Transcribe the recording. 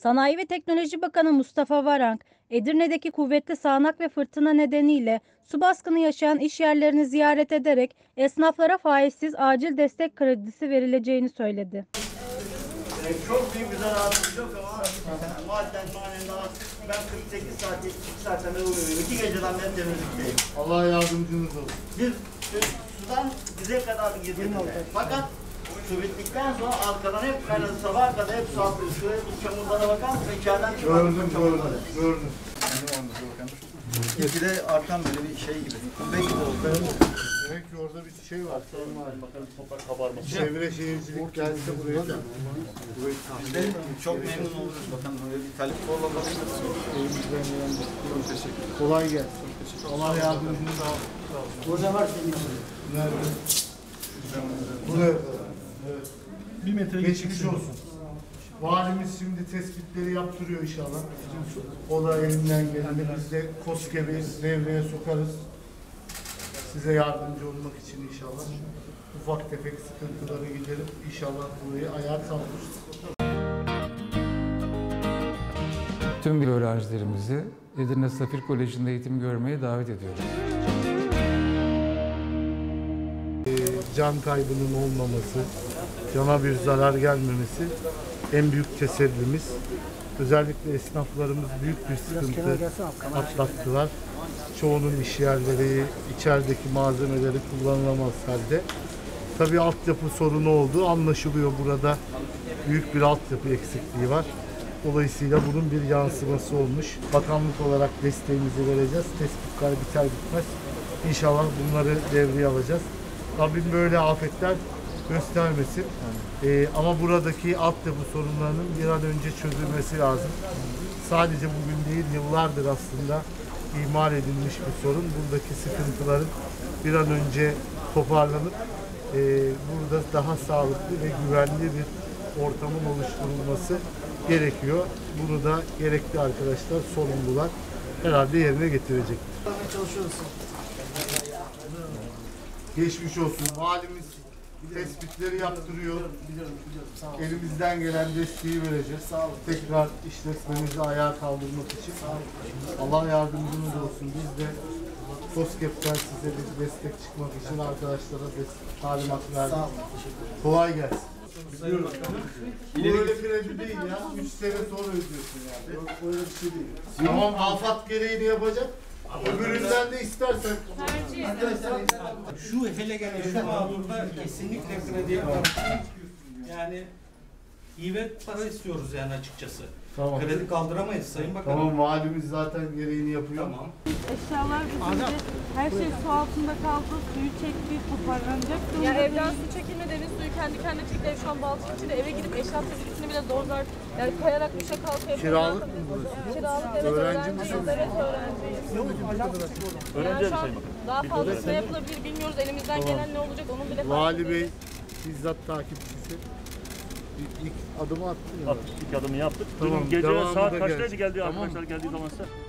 Sanayi ve Teknoloji Bakanı Mustafa Varank, Edirne'deki kuvvetli sağanak ve fırtına nedeniyle su baskını yaşayan iş yerlerini ziyaret ederek esnaflara faizsiz acil destek kredisi verileceğini söyledi. Çok büyük bir zararımız yok ama madden manen daha ben 48 saat 72 saatten beri uğruyorum. 2 geceden beri temizlikteyim. Allah yardımcınız olsun. Biz sudan dize kadar girdik. Fakat su bittikten sonra arkadan hep kaynadı, sabaha kadar hep su attı. Şuraya bu çamurlara bakar mısın? İçeriden çıkan Gördüm. Gitgide artan böyle bir şey gibi. Kubbe gibi oldu. Demek ki orada bir şey var. Bakalım toprak kabarması. Çevre şehircilik gelse buraya da. Biz de çok memnun oluruz. Bakın böyle bir talep Kolay gelsin. Allah yardımcınız olsun. Burada var senin. Nerede? Buraya kadar. Evet. Bir metre Geçmiş olsun. Valimiz şimdi tespitleri yaptırıyor inşallah. O da elinden geleni biz de KOSGEB'i devreye sokarız. Size yardımcı olmak için inşallah. Ufak tefek sıkıntıları giderip inşallah burayı ayağa kaldırırız. Tüm öğrencilerimizi Edirne Safir Koleji'nde eğitim görmeye davet ediyoruz. Can kaybının olmaması, cana bir zarar gelmemesi en büyük tesellimiz. Özellikle esnaflarımız büyük bir sıkıntı atlattılar. Çoğunun iş yerleri, içerideki malzemeleri kullanılamaz halde. Tabii altyapı sorunu olduğu anlaşılıyor. Burada büyük bir altyapı eksikliği var. Dolayısıyla bunun bir yansıması olmuş. Bakanlık olarak desteğimizi vereceğiz. Tespitler biter bitmez. İnşallah bunları devreye alacağız. Rabbim böyle afetler göstermesin. Ama buradaki altyapı sorunlarının bir an önce çözülmesi lazım. Sadece bugün değil, yıllardır aslında ihmal edilmiş bir sorun. Buradaki sıkıntıların bir an önce toparlanıp burada daha sağlıklı ve güvenli bir ortamın oluşturulması gerekiyor. Bunu da gerekli arkadaşlar, sorumlular herhalde yerine getirecek. Geçmiş olsun. Valimiz tespitleri yaptırıyor. Elimizden gelen desteği vereceğiz. Tekrar işletmemizi ayağa kaldırmak için. Allah yardımcınız olsun. Biz de KOSGEB'den size bir destek çıkmak için arkadaşlara talimat verdik. Kolay gelsin. Biliyorum. Bu öyle kredi değil ya. 3 sene sonra ödüyorsun yani. Öyle bir şey değil. Tamam, afat gereğini yapacak. Öbüründen de istersen. Şu hele gene şu mağdurda kesinlikle krediye karşı yani hibe para istiyoruz yani açıkçası. Tamam. Kredi kaldıramayız Sayın Bakanım. Tamam, valimiz zaten gereğini yapıyor. Tamam. Eşyalar bizimde, her şey su altında kaldı, suyu çekti, toparlanacak. Ya evden su çekilme, deniz suyu kendi kendine çekti. Ev şu an Baltık içinde, eve gidip eşya tezgahını bile zor zor. Yani kayarak düşe kalkıyor. Kiralık mı burası? Kiralık, evet, Öğrenci öğrenciyiz. misiniz? Evet, öğrenciyiz. Yani şu an daha fazlası ne yapılabilir bilmiyoruz. Elimizden gelen ne olacak onun bile Vali Bey bizzat takipçisi. İlk adımı attı ya. Attık, ilk adımı yaptık. Tamam, Dün gece devamı saat da kaçtaydı gelecek. geldi Tamam. arkadaşlar geldiği zaman size?